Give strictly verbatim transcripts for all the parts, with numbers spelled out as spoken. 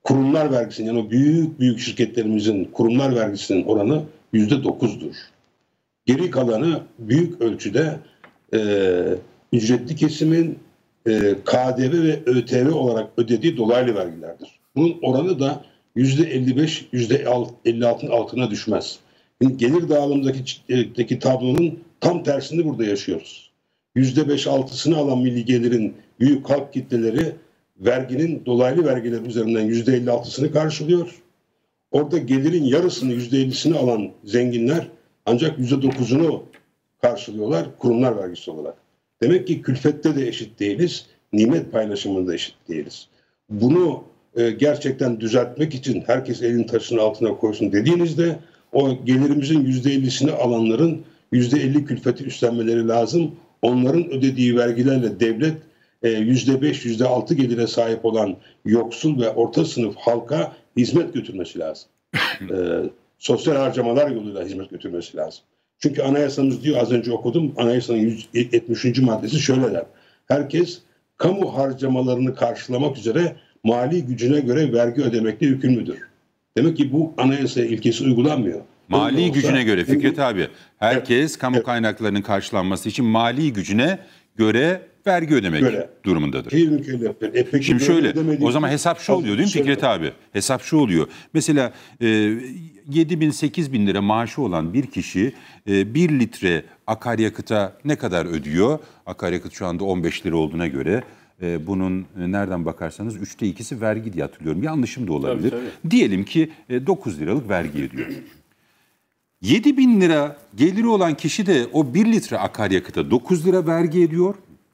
kurumlar vergisinin, yani o büyük büyük şirketlerimizin kurumlar vergisinin oranı yüzde dokuzdur. Geri kalanı büyük ölçüde e, ücretli kesimin e, K D V ve Ö T V olarak ödediği dolaylı vergilerdir. Bunun oranı da yüzde elli beş, yüzde elli altının altına düşmez. Yani gelir dağılımındaki tablonun tam tersini burada yaşıyoruz. yüzde beş altısını alan milli gelirin büyük halk kitleleri verginin dolaylı vergiler üzerinden yüzde elli altısını karşılıyor. Orada gelirin yarısını, yüzde ellisini alan zenginler ancak yüzde dokuzunu karşılıyorlar kurumlar vergisi olarak. Demek ki külfette de eşit değiliz, nimet paylaşımında eşit değiliz. Bunu e, gerçekten düzeltmek için herkes elini taşın altına koysun dediğinizde o gelirimizin yüzde ellisini alanların yüzde elli külfeti üstlenmeleri lazım. Onların ödediği vergilerle devlet yüzde beş, yüzde altı gelire sahip olan yoksul ve orta sınıf halka hizmet götürmesi lazım. e, sosyal harcamalar yoluyla hizmet götürmesi lazım. Çünkü anayasamız diyor, az önce okudum, anayasanın yüz yetmişinci maddesi şöyle der. Herkes kamu harcamalarını karşılamak üzere mali gücüne göre vergi ödemekle yükümlüdür. Demek ki bu anayasa ilkesi uygulanmıyor. Mali olsa, gücüne göre Fikret abi, herkes evet, kamu evet. kaynaklarının karşılanması için mali gücüne göre vergi ödemek göre. durumundadır. E peki, Şimdi şöyle, o zaman hesap şu oluyor değil mi Fikret abi? Hesap şu oluyor. Mesela e, yedi bin sekiz bin lira maaşı olan bir kişi e, bir litre akaryakıta ne kadar ödüyor? Akaryakıt şu anda on beş lira olduğuna göre e, bunun e, nereden bakarsanız üçte ikisi vergi diye hatırlıyorum. Yanlışım da olabilir. Tabii, tabii. Diyelim ki e, dokuz liralık vergi ödüyor. yedi bin lira geliri olan kişi de o bir litre akaryakıta dokuz lira vergi ediyor.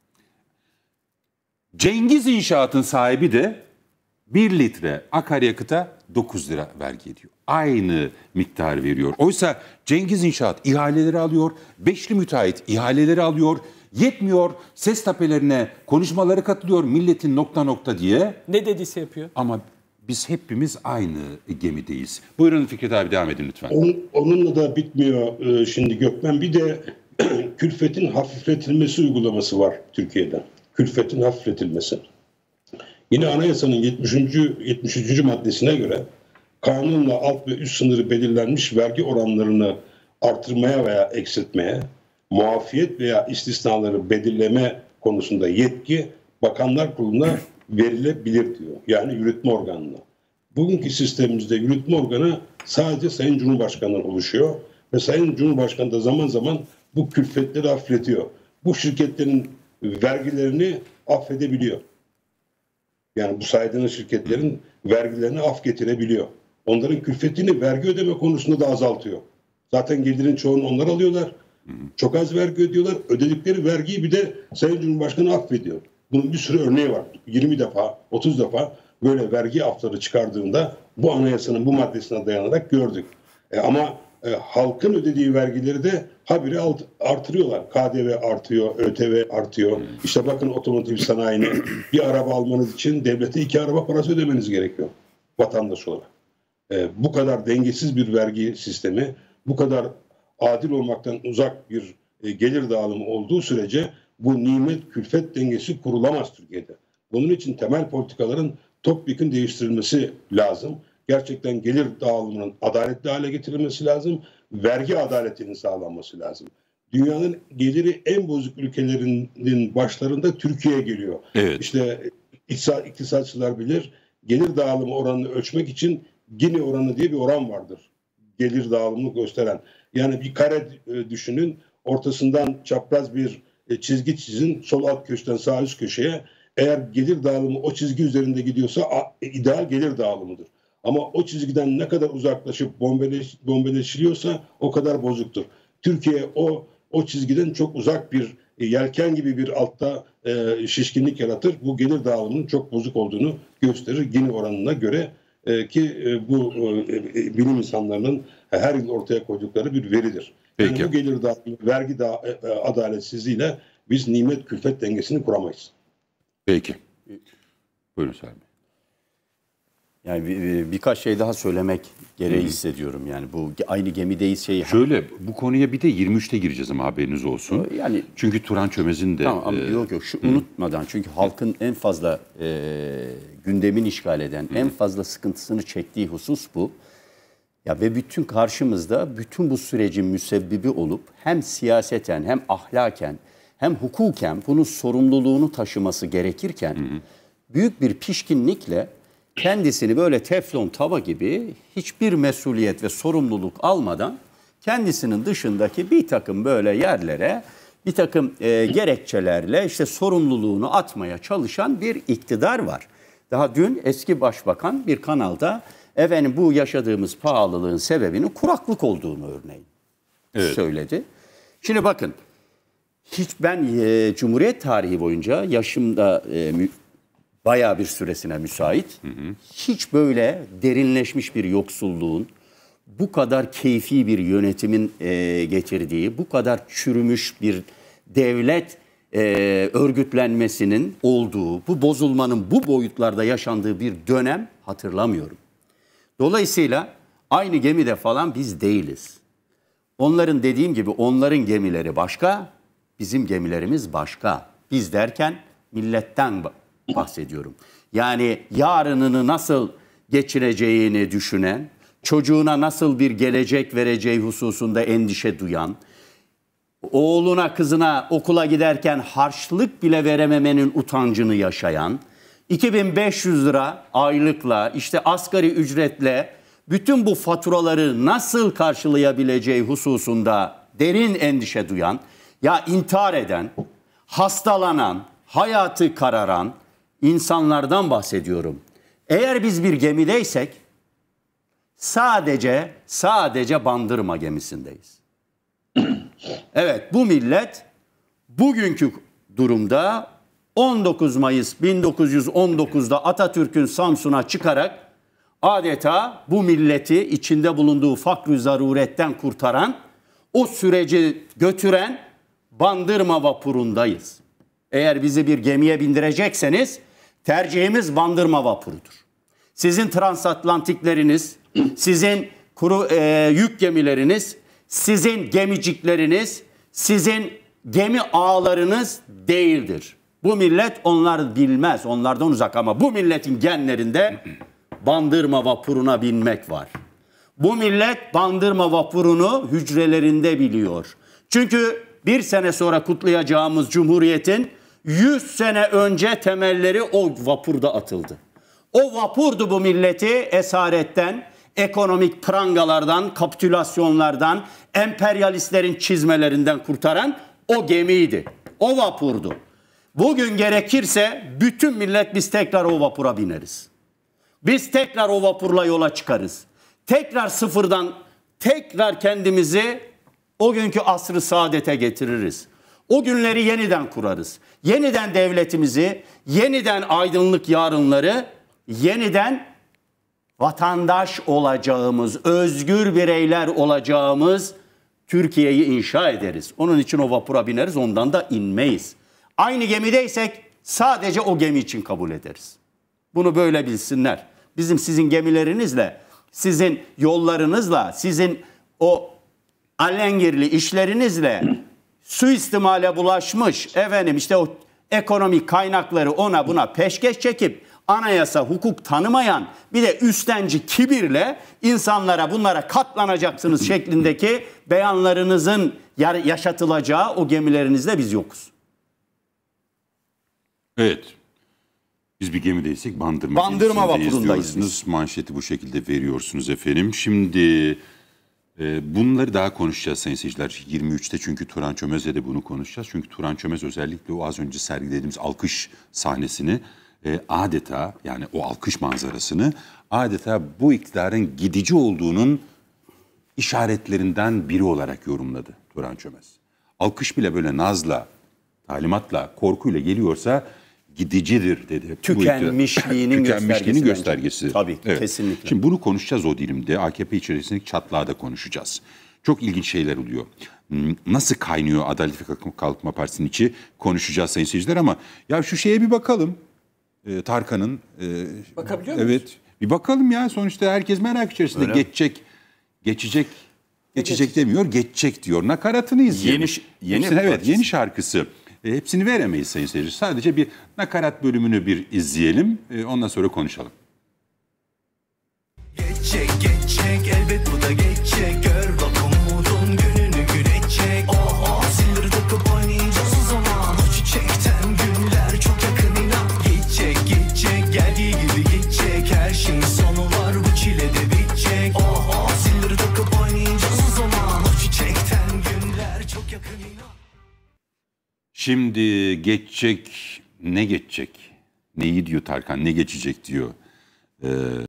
Cengiz İnşaat'ın sahibi de bir litre akaryakıta dokuz lira vergi ediyor. Aynı miktar veriyor. Oysa Cengiz İnşaat ihaleleri alıyor, beşli müteahhit ihaleleri alıyor, yetmiyor, ses tapelerine konuşmaları katılıyor milletin nokta nokta diye. Ne dediyse yapıyor. Ama biz hepimiz aynı gemideyiz. Buyurun Fikret abi, devam edin lütfen. Onun, onunla da bitmiyor e, şimdi Gökmen. Bir de külfetin hafifletilmesi uygulaması var Türkiye'de. Külfetin hafifletilmesi. Yine anayasanın yetmişinci yetmiş üçüncü maddesine göre kanunla alt ve üst sınırı belirlenmiş vergi oranlarını artırmaya veya eksiltmeye, muafiyet veya istisnaları belirleme konusunda yetki Bakanlar Kurulu'na verilebilir diyor. Yani yürütme organına. Bugünkü sistemimizde yürütme organı sadece Sayın Cumhurbaşkanı'ndan oluşuyor ve Sayın Cumhurbaşkanı da zaman zaman bu külfetleri hafifletiyor. Bu şirketlerin vergilerini affedebiliyor. Yani bu saydığınız şirketlerin vergilerini af getirebiliyor. Onların külfetini vergi ödeme konusunda da azaltıyor. Zaten gelirin çoğunu onlar alıyorlar. Çok az vergi ödüyorlar. Ödedikleri vergiyi bir de Sayın Cumhurbaşkanı affediyor. Bunun bir sürü örneği var. yirmi defa, otuz defa böyle vergi afları çıkardığında bu anayasanın bu maddesine dayanarak gördük. E ama e, halkın ödediği vergileri de habire alt, artırıyorlar. K D V artıyor, Ö T V artıyor. İşte bakın otomotiv sanayinin bir araba almanız için devlete iki araba parası ödemeniz gerekiyor vatandaş olarak. E, bu kadar dengesiz bir vergi sistemi, bu kadar adil olmaktan uzak bir e, gelir dağılımı olduğu sürece bu nimet külfet dengesi kurulamaz Türkiye'de. Bunun için temel politikaların topyekun değiştirilmesi lazım. Gerçekten gelir dağılımının adaletli hale getirilmesi lazım. Vergi adaletinin sağlanması lazım. Dünyanın geliri en bozuk ülkelerinin başlarında Türkiye geliyor. Evet. İşte iktisatçılar bilir. Gelir dağılımı oranını ölçmek için Gini oranı diye bir oran vardır. Gelir dağılımını gösteren. Yani bir kare düşünün. Ortasından çapraz bir çizgi çizin. Sol alt köşeden sağ üst köşeye. Eğer gelir dağılımı o çizgi üzerinde gidiyorsa ideal gelir dağılımıdır. Ama o çizgiden ne kadar uzaklaşıp bombeleş, bombeleşiliyorsa o kadar bozuktur. Türkiye o o çizgiden çok uzak bir yelken gibi bir altta e, şişkinlik yaratır. Bu gelir dağılımının çok bozuk olduğunu gösterir Gini oranına göre e, ki e, bu e, bilim insanlarının her yıl ortaya koydukları bir veridir. Peki. Yani bu gelir dağılımı, vergi da, e, adaletsizliğiyle biz nimet külfet dengesini kuramayız. Peki. Buyurun Sayın Bey. Yani bir, birkaç şey daha söylemek gereği hmm. hissediyorum. Yani bu aynı gemideyiz şeyi. Şöyle bu konuya bir de yirmi üçte gireceğiz ama haberiniz olsun. Yani çünkü Turan Çömez'in de tamam, e, yok yok şu hı. unutmadan çünkü halkın en fazla e, gündemin işgal eden, hı. en fazla sıkıntısını çektiği husus bu. Ya ve bütün karşımızda bütün bu sürecin müsebbibi olup hem siyaseten hem ahlaken hem hukuken bunun sorumluluğunu taşıması gerekirken hı hı. büyük bir pişkinlikle kendisini böyle teflon tava gibi hiçbir mesuliyet ve sorumluluk almadan kendisinin dışındaki bir takım böyle yerlere bir takım e, gerekçelerle işte sorumluluğunu atmaya çalışan bir iktidar var. Daha dün eski başbakan bir kanalda efendim bu yaşadığımız pahalılığın sebebinin kuraklık olduğunu örneğin evet. söyledi. Şimdi bakın hiç ben e, Cumhuriyet tarihi boyunca yaşımda e, mü, bayağı bir süresine müsait hı hı. hiç böyle derinleşmiş bir yoksulluğun bu kadar keyfi bir yönetimin e, getirdiği, bu kadar çürümüş bir devlet e, örgütlenmesinin olduğu, bu bozulmanın bu boyutlarda yaşandığı bir dönem hatırlamıyorum. Dolayısıyla aynı gemide falan biz değiliz. Onların dediğim gibi onların gemileri başka, bizim gemilerimiz başka. Biz derken milletten bahsediyorum. Yani yarınını nasıl geçireceğini düşünen, çocuğuna nasıl bir gelecek vereceği hususunda endişe duyan, oğluna kızına okula giderken harçlık bile verememenin utancını yaşayan, iki bin beş yüz lira aylıkla işte asgari ücretle bütün bu faturaları nasıl karşılayabileceği hususunda derin endişe duyan, ya intihar eden, hastalanan, hayatı kararan insanlardan bahsediyorum. Eğer biz bir gemideysek sadece sadece Bandırma gemisindeyiz. Evet, bu millet bugünkü durumda on dokuz Mayıs bin dokuz yüz on dokuz'da Atatürk'ün Samsun'a çıkarak adeta bu milleti içinde bulunduğu fakr-ı zaruretten kurtaran, o süreci götüren Bandırma vapurundayız. Eğer bizi bir gemiye bindirecekseniz tercihimiz Bandırma vapurudur. Sizin transatlantikleriniz, sizin kuru e, yük gemileriniz, sizin gemicikleriniz, sizin gemi ağlarınız değildir. Bu millet onlar bilmez, onlardan uzak ama bu milletin genlerinde Bandırma vapuruna binmek var. Bu millet Bandırma vapurunu hücrelerinde biliyor. Çünkü bir sene sonra kutlayacağımız Cumhuriyet'in yüz sene önce temelleri o vapurda atıldı. O vapurdu bu milleti esaretten, ekonomik prangalardan, kapitülasyonlardan, emperyalistlerin çizmelerinden kurtaran o gemiydi. O vapurdu. Bugün gerekirse bütün millet biz tekrar o vapura bineriz. Biz tekrar o vapurla yola çıkarız. Tekrar sıfırdan, tekrar kendimizi o günkü asr-ı saadete getiririz. O günleri yeniden kurarız. Yeniden devletimizi, yeniden aydınlık yarınları, yeniden vatandaş olacağımız, özgür bireyler olacağımız Türkiye'yi inşa ederiz. Onun için o vapura bineriz, ondan da inmeyiz. Aynı gemideysek sadece o gemi için kabul ederiz. Bunu böyle bilsinler. Bizim sizin gemilerinizle, sizin yollarınızla, sizin o alengirli işlerinizle suistimale bulaşmış, efendim işte o ekonomik kaynakları ona buna peşkeş çekip anayasa, hukuk tanımayan bir de üstenci kibirle insanlara bunlara katlanacaksınız şeklindeki beyanlarınızın yaşatılacağı o gemilerinizde biz yokuz. Evet. Biz bir gemideysek Bandırma, Bandırma vapurundayız biz. Manşeti bu şekilde veriyorsunuz efendim. Şimdi e, bunları daha konuşacağız sayın seyirciler. yirmi üçte çünkü Turan Çömez'le de bunu konuşacağız. Çünkü Turan Çömez özellikle o az önce sergilediğimiz alkış sahnesini e, adeta yani o alkış manzarasını adeta bu iktidarın gidici olduğunun işaretlerinden biri olarak yorumladı Turan Çömez. Alkış bile böyle nazla, talimatla, korkuyla geliyorsa gidicidir dedi. Tükenmişliğinin, Tükenmişliğinin göstergesi. Tabii evet. Kesinlikle. Şimdi bunu konuşacağız o dilimde. A K P içerisindeki çatlağı da konuşacağız. Çok ilginç şeyler oluyor. Nasıl kaynıyor Adalet ve Kalkınma Partisi'nin içi konuşacağız sayın seyirciler ama ya şu şeye bir bakalım. Ee, Tarkan'ın. E, Bakabiliyor muyuz? Evet. Bir bakalım ya, sonuçta herkes merak içerisinde. Öyle. Geçecek, geçecek, geçecek demiyor, geçecek diyor. Nakaratını izleyelim. Yeni- yeni Hepsini- evet, parçası. yeni şarkısı. E, hepsini veremeyiz sayın seyirci. Sadece bir nakarat bölümünü bir izleyelim. E, ondan sonra konuşalım. Geçecek geçecek elbet bu da geçecek. Gör bak umudun gününü gülecek. Oh oh silleri takıp oynayacağız o zaman. O çiçekten günler çok yakın inan. Geçecek geçecek geldiği gibi geçecek. Her şeyin sonu var bu çile de bitecek. Oh oh silleri takıp oynayacağız o zaman. O çiçekten günler çok yakın inan. Şimdi geçecek, ne geçecek? Neyi diyor Tarkan, ne geçecek diyor. Ee,